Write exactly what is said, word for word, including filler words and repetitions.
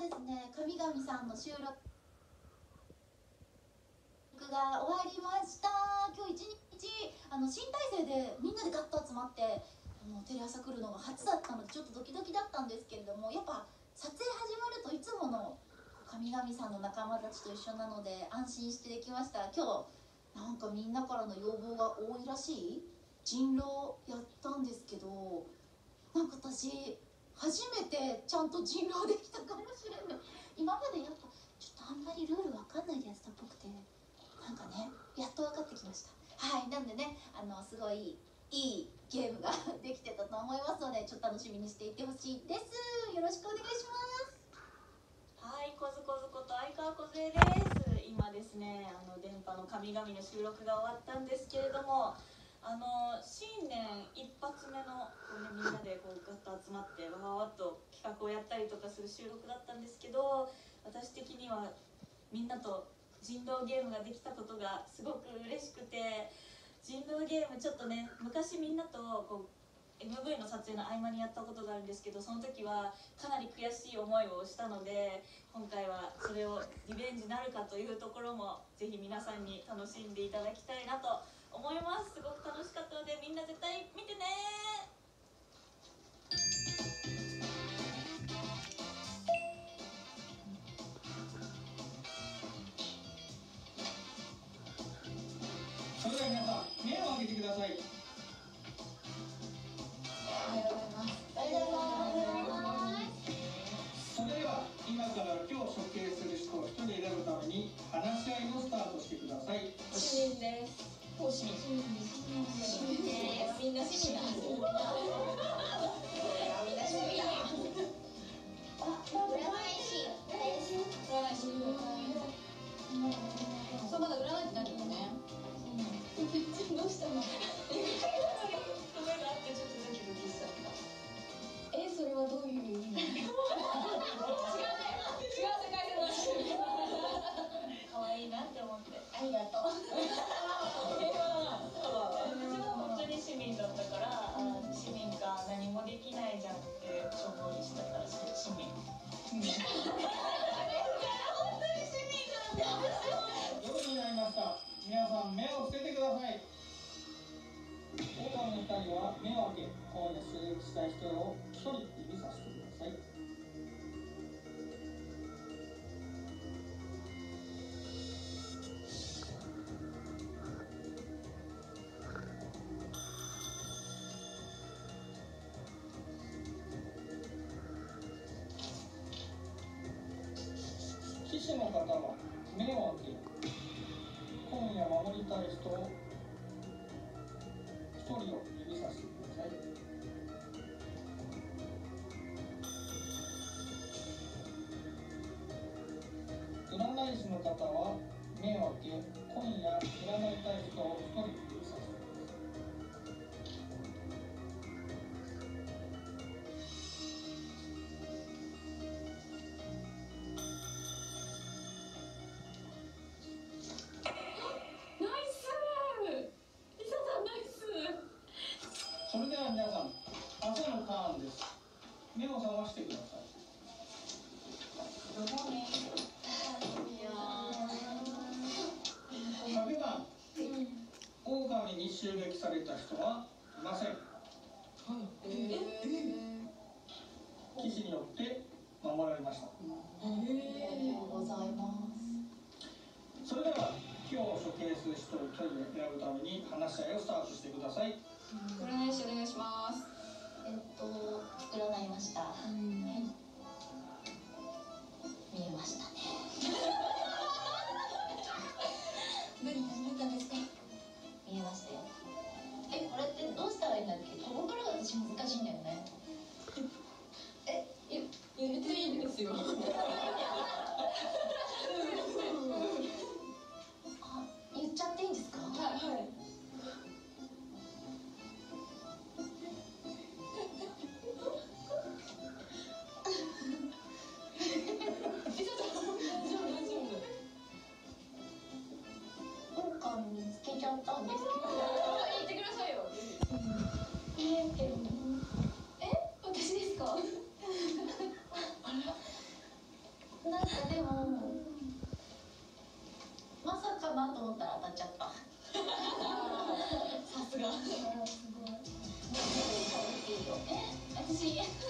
ですね、神々さんの収録が終わりました。今日一日あの新体制でみんなでガッと集まってあのテレ朝来るのが初だったのでちょっとドキドキだったんですけれども、やっぱ撮影始まるといつもの神々さんの仲間たちと一緒なので安心してできました。今日なんかみんなからの要望が多いらしい人狼やったんですけど、なんか私初めてちゃんと人狼できたかもしれない。今までやっぱちょっとあんまりルールわかんないでやってたっぽくて、なんかねやっと分かってきました。はい、なんでねあのすごいいいゲームができてたと思いますので、ちょっと楽しみにしていてほしいです。よろしくお願いします。 はい、こずこずこと相川こずえです。今ですね、あの電波の神々の収録が終わったんですけれども、あの新年一発目のこう、ね、みんなでこうガッと集まってわわわっと企画をやったりとかする収録だったんですけど、私的にはみんなと人狼ゲームができたことがすごく嬉しくて、人狼ゲームちょっとね昔みんなとこうエムブイ の撮影の合間にやったことがあるんですけど、その時はかなり悔しい思いをしたので、今回はそれをリベンジなるかというところもぜひ皆さんに楽しんでいただきたいなと思います。すごく楽しかったのでみんな絶対見てね。 それでは皆さん目を開けてください。 おはようございます。おはようございます。 それでは今から今日処刑する人を一人選ぶために話し合いをスタートしてください。 市民です。もう市民。市民です。みんな市民だ。みんな市民だ。 あ、占い師。 占い師。 そう、まだ占いって何もね。どうしたの？ 声があってちょっとドキドキしちゃった。 え、それはどういう意味？違うね。違う世界線だし。 可愛いなって思って。 ありがとう。 私も本当に市民だったから、あ市民か何もできないじゃんってしょんぼりしてたら市民。 夜になりました。皆さん目を伏せてください。狼のふたりは目を開け、今夜出撃したい人を一人指さしてください。騎士の方は目を開け、今夜守りたい人を一人を指さしてください。占い師の方は目を開け、今夜占いたい人を一人指さしてください。それでは皆さん、朝のターンです。目を覚ましてください。昨晩、狼に襲撃された人はいません。騎士によって守られました。 ありがとうございます。 それでは今日処刑する人を一人で選ぶために話し合いをスタートしてください。 占い師お願いします。 えっと占いました。はい。見えましたね。何何見たんですか？見えましたよ。え、これってどうしたらいいんだっけ？ここからが私難しいんだよね。え、言言っていいんですよ。あ、言っちゃっていいんですか？ はいはい。 狼見つけちゃったんですけど。 言ってくださいよ。 えー、けど、え、私ですか？ まさかなと思ったら当たっちゃった。 さすが。 すごい。え、私